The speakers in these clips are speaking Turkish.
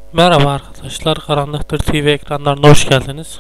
Merhaba arkadaşlar, Karanlıktır TV ekranlarına hoş geldiniz.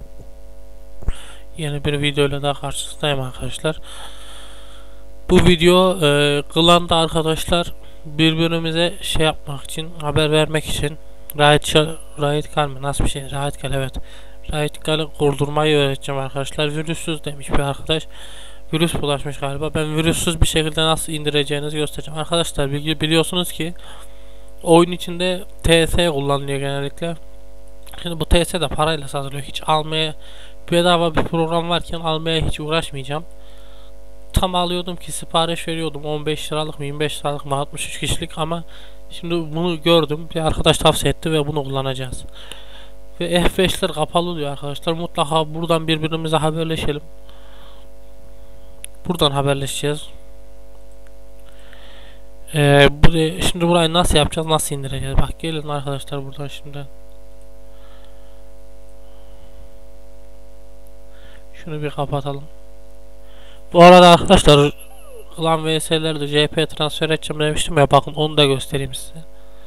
Yeni bir videoyla daha karşınızdayım arkadaşlar. Bu video Klan'da arkadaşlar birbirimize şey yapmak için, haber vermek için Riot Gal mı? Nasıl bir şey? Riot Gal, evet. Riot Gal'i kurdurmayı öğreteceğim arkadaşlar. Virüssüz demiş bir arkadaş. Virüs bulaşmış galiba. Ben virüssüz bir şekilde nasıl indireceğinizi göstereceğim. Arkadaşlar biliyorsunuz ki oyun içinde TS kullanılıyor genellikle. Şimdi bu TS de parayla satılıyor. Hiç almaya, bedava bir program varken almaya hiç uğraşmayacağım. Tam alıyordum ki sipariş veriyordum. 15 liralık mı 25 liralık mı 63 kişilik, ama şimdi bunu gördüm. Bir arkadaş tavsiye etti ve bunu kullanacağız. Ve F5'ler kapalı diyor arkadaşlar. Mutlaka buradan birbirimize haberleşelim. Buradan haberleşeceğiz. Şimdi burayı nasıl yapacağız? Nasıl indireceğiz? Bak gelin arkadaşlar buradan şimdi. Şunu bir kapatalım. Bu arada arkadaşlar Klan vs'lerde JP transfer edeceğim demiştim ya, bakın onu da göstereyim size.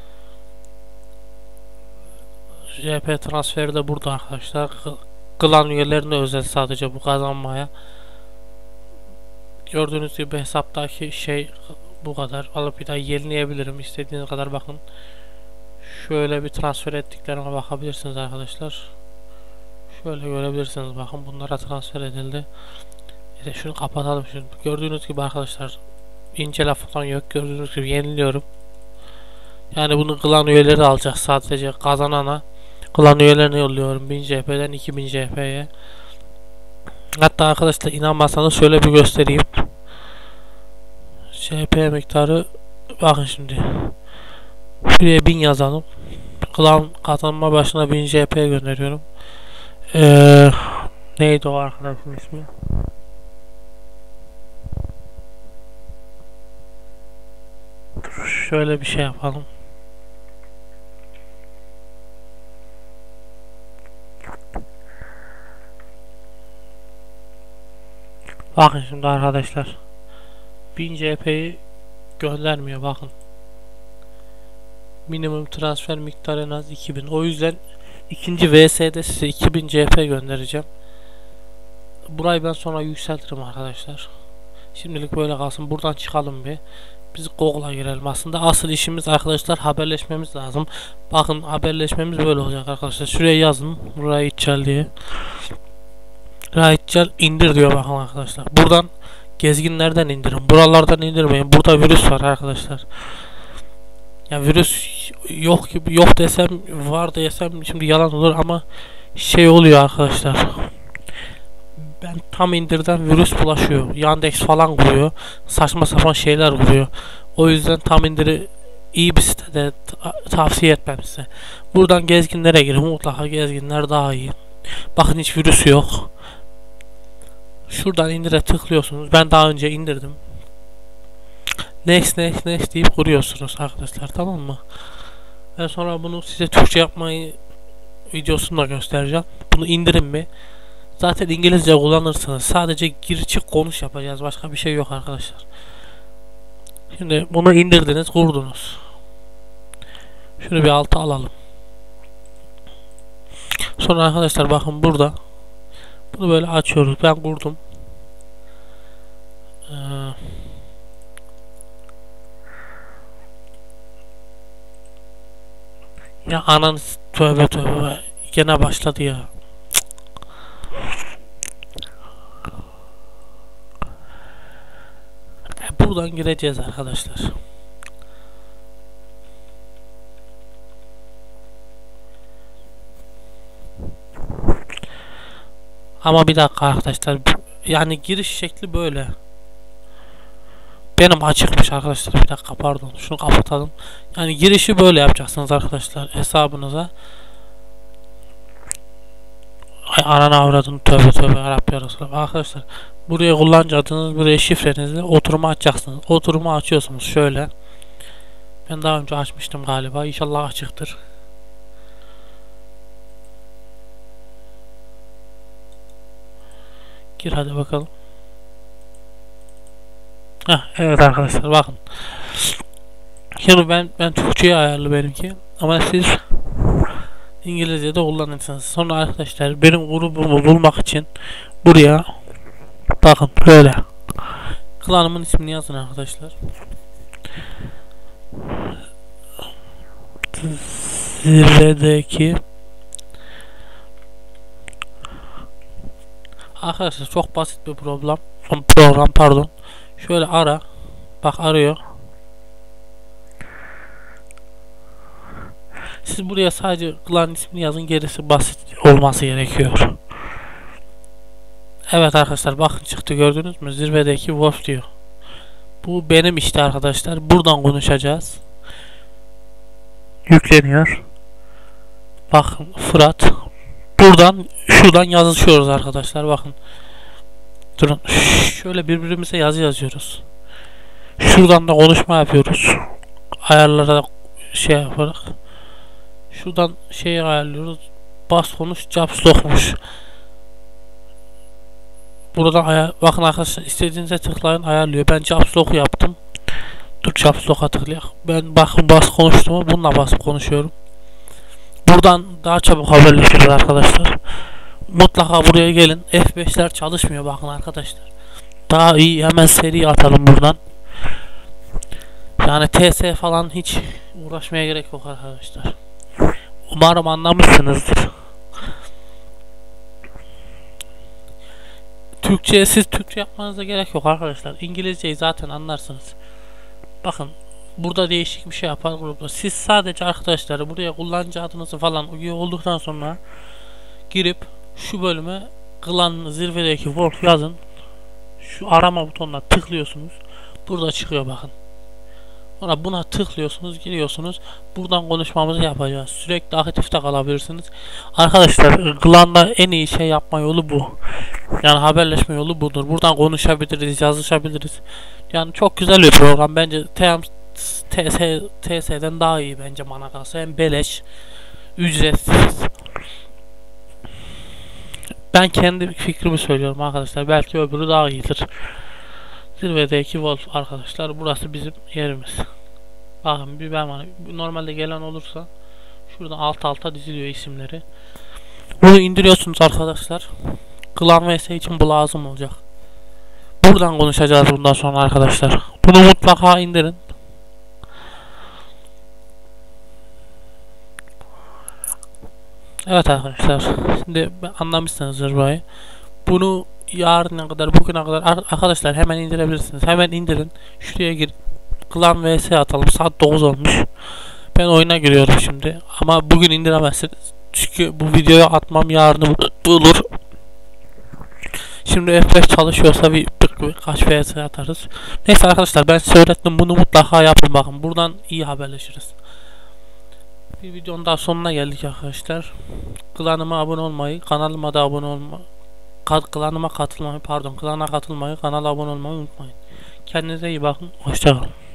JP transferi de burada arkadaşlar. Klan üyelerine özel sadece bu kazanmaya. Gördüğünüz gibi hesaptaki şey bu kadar. Alıp bir daha yenileyebilirim istediğiniz kadar, bakın. Şöyle bir transfer ettiklerime bakabilirsiniz arkadaşlar. Şöyle görebilirsiniz, bakın bunlara transfer edildi. Şunu kapatalım şimdi. Gördüğünüz gibi arkadaşlar incele falan yok. Gördüğünüz gibi yeniliyorum. Yani bunu klan üyeleri alacak, sadece kazanana klan üyelerine yolluyorum 1000 JP'den 2000 JP'ye. Hatta arkadaşlar inanmazsanız şöyle bir göstereyim. JP miktarı, bakın şimdi. Şuraya 1000 yazalım. Klan kazanma başına 1000 JP gönderiyorum. Neydi o arkadaşın ismi? Şöyle bir şey yapalım. Bakın şimdi arkadaşlar 1000 JP'yi göndermiyor, bakın. Minimum transfer miktarı en az 2000. O yüzden ikinci VS'de size 2000 CP göndereceğim. Burayı ben sonra yükseltirim arkadaşlar. Şimdilik böyle kalsın. Buradan çıkalım bir. Biz Google'a girelim. Aslında asıl işimiz arkadaşlar haberleşmemiz lazım. Bakın haberleşmemiz böyle olacak arkadaşlar. Şuraya yazın. Burayı içel diye. Raidçel indir diyor, bakın arkadaşlar. Buradan gezginlerden indirin. Buralardan indirmeyin. Burada virüs var arkadaşlar. Ya virüs yok gibi, yok desem var desem şimdi yalan olur, ama şey oluyor arkadaşlar. Ben tam indirden virüs bulaşıyor. Yandex falan kuruyor. Saçma sapan şeyler kuruyor. O yüzden tam indiri iyi bir sitede tavsiye etmem size. Buradan gezginlere girin. Mutlaka gezginler daha iyi. Bakın hiç virüsü yok. Şuradan indire tıklıyorsunuz. Ben daha önce indirdim. Next deyip kuruyorsunuz arkadaşlar, tamam mı? Ben sonra bunu size Türkçe yapmayı videosunu da göstereceğim. Bunu indirin mi? Zaten İngilizce kullanırsınız. Sadece gir çık konuş yapacağız. Başka bir şey yok arkadaşlar. Şimdi bunu indirdiniz, kurdunuz. Şunu bir alta alalım. Sonra arkadaşlar bakın burada. Bunu böyle açıyoruz. Ben kurdum. Ya anan, tövbe tövbe. Gene başladı ya. Buradan gireceğiz arkadaşlar. Ama bir dakika arkadaşlar. Yani giriş şekli böyle. Benim açıkmış arkadaşlar. Bir dakika pardon. Şunu kapatalım. Yani girişi böyle yapacaksınız arkadaşlar hesabınıza. Ay anana avradın, tövbe tövbe Rabbi Resulallah. Arkadaşlar buraya kullanıcı adınız, buraya şifrenizle oturumu açacaksınız. Oturumu açıyorsunuz şöyle. Ben daha önce açmıştım galiba. İnşallah açıktır. Gir hadi bakalım. Evet arkadaşlar bakın. Şimdi ben Türkçe'ye ayarlı benimki. Ama siz İngilizce'de kullanırsınız. Sonra arkadaşlar benim grubumu bulmak için buraya bakın böyle klanımın ismini yazın arkadaşlar. Zirvedeki arkadaşlar çok basit bir program pardon. Şöyle ara. Bak arıyor. Siz buraya sadece klan ismini yazın, gerisi basit olması gerekiyor. Evet arkadaşlar bakın çıktı, gördünüz mü? Zirvedeki Wolf diyor. Bu benim işte arkadaşlar. Buradan konuşacağız. Yükleniyor. Bakın Fırat. Şuradan yazışıyoruz arkadaşlar. Bakın. Durun. Şöyle birbirimize yazı yazıyoruz. Şuradan da konuşma yapıyoruz. Ayarlara şey yaparak. Şuradan şeyi ayarlıyoruz. Bas konuş, caps lockmuş. Buradan bakın arkadaşlar, istediğinize tıklayın, ayarlıyor. Ben caps lock yaptım. Dur caps lock'a tıklayalım. Ben bakın bas konuştuğumu bununla basıp konuşuyorum. Buradan daha çabuk haberleşiriz arkadaşlar. Mutlaka buraya gelin. F5'ler çalışmıyor bakın arkadaşlar. Daha iyi, hemen seri atalım buradan. Yani TS falan hiç uğraşmaya gerek yok arkadaşlar. Umarım anlamışsınızdır. Siz Türkçe yapmanıza gerek yok arkadaşlar. İngilizceyi zaten anlarsınız. Bakın burada değişik bir şey yapar grupta. Siz sadece arkadaşlar buraya kullanıcı adınızı falan üye olduktan sonra girip şu bölüme klan zirvedeki Wolf yazın. Şu arama butonuna tıklıyorsunuz. Burada çıkıyor bakın. Sonra buna tıklıyorsunuz, giriyorsunuz. Buradan konuşmamızı yapacağız. Sürekli aktifte kalabilirsiniz. Arkadaşlar klanda en iyi şey yapma yolu bu. Yani haberleşme yolu budur. Buradan konuşabiliriz, yazışabiliriz. Yani çok güzel bir program. Bence TS'den daha iyi bence bana kalsa. Hem beleş, ücretsiz. Ben kendi fikrimi söylüyorum arkadaşlar. Belki öbürü daha iyidir. Zirvedeki Wolf arkadaşlar. Burası bizim yerimiz. Bakın bir ben normalde gelen olursa şuradan alta diziliyor isimleri. Bunu indiriyorsunuz arkadaşlar. Klan vs için bu lazım olacak. Buradan konuşacağız bundan sonra arkadaşlar. Bunu mutlaka indirin. Evet arkadaşlar. Şimdi anlamışsınızdır burayı. Bunu yarına kadar, bugüne kadar arkadaşlar hemen indirebilirsiniz. Hemen indirin. Şuraya gir. Klan vs atalım. Saat 9 olmuş. Ben oyuna giriyorum şimdi. Ama bugün indiremezsiniz. Çünkü bu videoyu atmam yarını bulur. Şimdi F5 çalışıyorsa birkaç vs atarız. Neyse arkadaşlar ben size öğrettim. Bunu mutlaka yapın bakın. Buradan iyi haberleşiriz. Bir videonun daha sonuna geldik arkadaşlar. Klanıma abone olmayı, kanalıma da abone olmayı, klana katılmayı, kanala abone olmayı unutmayın. Kendinize iyi bakın. Hoşça kalın.